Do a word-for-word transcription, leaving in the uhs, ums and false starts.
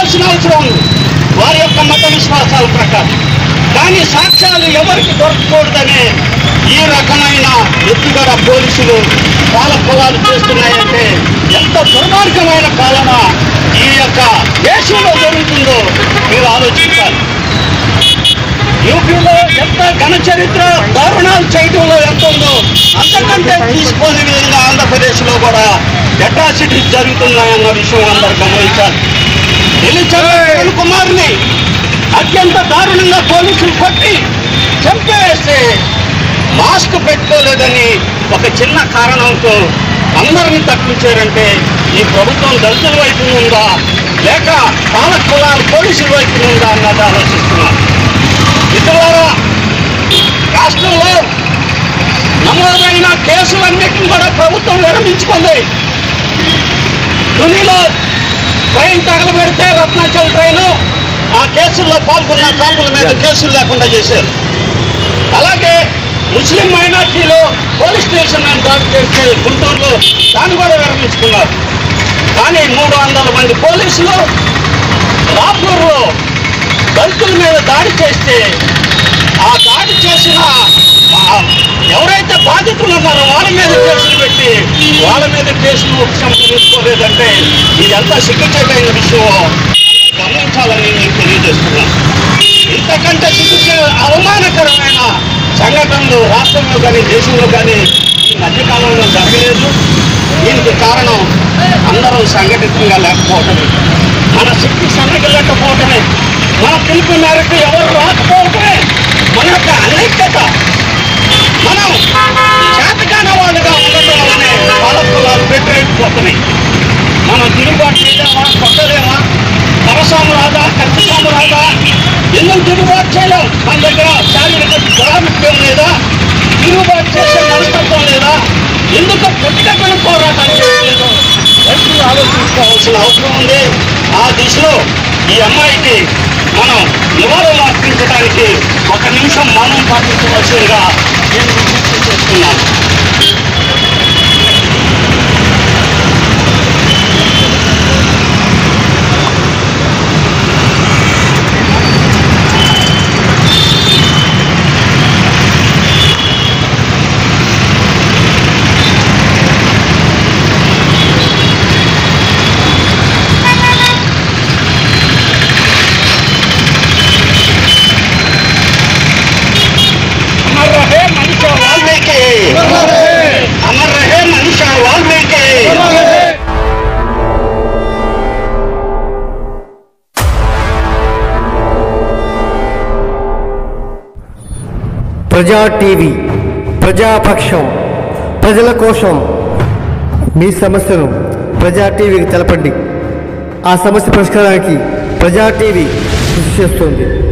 చెప్పాల్సిన అవసరం ఉంది వారి యొక్క మత విశ్వాసాల ప్రకారం. కానీ సాక్ష్యాలు ఎవరికి దొరకకూడదనే ఈ రకమైన ఎత్తుగడ పోలీసులు పాలకులాలు చేస్తున్నాయంటే ఎంత దుర్మార్గమైన పాలన ఈ యొక్క దేశంలో జరుగుతుందో మీరు ఆలోచించాలి. యూపీలో ఎంత ఘన చరిత్ర దారుణాలు చేయడంలో ఎంత ఉందో అంతకంటే తీసుకోని విధంగా ఆంధ్రప్రదేశ్లో కూడా అట్రాసిటీస్ జరుగుతున్నాయన్న విషయం అందరూ గమనించాలి. ఢిల్లీ కుమార్ని అత్యంత దారుణంగా పోలీసులు కొట్టి చంపేస్తే మాస్క్ పెట్టుకోలేదని ఒక చిన్న కారణంతో అందరినీ తప్పించారంటే ఈ ప్రభుత్వం దళితుల వైపు ఉందా లేక పాలక కులాల పోలీసుల వైపు ఉందా అన్నది ఆలోచిస్తున్నారు. ఇతరులారా, రాష్ట్రంలో నమోదైన కేసులన్నింటినీ కూడా ప్రభుత్వం విరమించుకుంది. తునిలో ట్రైన్ తగలబెడితే రత్నాచల్ ట్రైను ఆ కేసుల్లో పాల్గొన్న కాపుల మీద కేసులు లేకుండా చేశారు. అలాగే ముస్లిం మైనార్టీలో పోలీస్ స్టేషన్ దాడి చేస్తే గుంటూరులో దాన్ని కూడా విరమించుకున్నారు. కానీ మూడు వందల మంది పోలీసులు రాపూర్లో దళితుల మీద దాడి చేస్తే ఆ దాడి చేసిన ఎవరైతే బాధితులు ఉన్నారో వాళ్ళ మీద కేసులు పెట్టి వాళ్ళ మీద కేసులు ఉపశమనం తీసుకోలేదంటే ఇది ఎంత సిగ్గుచేటైన విషయం గమనించాలని నేను తెలియజేస్తున్నాను. ఇంతకంటే సిగ్గు అవమానకరమైన సంఘటనలు రాష్ట్రంలో కానీ దేశంలో కానీ ఈ మధ్యకాలంలో జరగలేదు. దీనికి కారణం అందరూ సంఘటితంగా లేకపోవటమే, మన శక్తి సన్నగిల్లకపోవటమే, మన పిలుపు మేరకు ఎవరు రాకపోవటమే, మన యొక్క అనైక్యత, మనం చేతకాని వాళ్ళుగా ఉండటం వల్లనే పాలకులాలు వ్యతిరేకపోతున్నాయి. మనం తిరుగుబాటు చేయలేమా, కొట్టలేమా, పరసాము రాదా, కత్తిసాము రాదా, ఎందుకు తిరుగుబాటు చేయలేం? మన దగ్గర శారీరక ప్రాముఖ్యం లేదా, తిరుగుబాటు చేసే మనస్తత్వం లేదా, ఎందుకు పుట్టుకట్టని పోరాటం చేయలేదు రైతులు ఆలోచించుకోవాల్సిన అవసరం ఉంది. ఆ దిశలో ఈ అమ్మాయికి మనం నివారణ అర్పించడానికి ఒక నిమిషం మౌనం పాటించవలసిందిగా నేను విజ్ఞప్తి చేస్తున్నాను. ప్రజా టీవీ, ప్రజాపక్షం, ప్రజల కోసం. మీ సమస్యను ప్రజా టీవీకి తెలపండి. ఆ సమస్య పరిష్కారానికి ప్రజా టీవీ కృషి చేస్తుంది.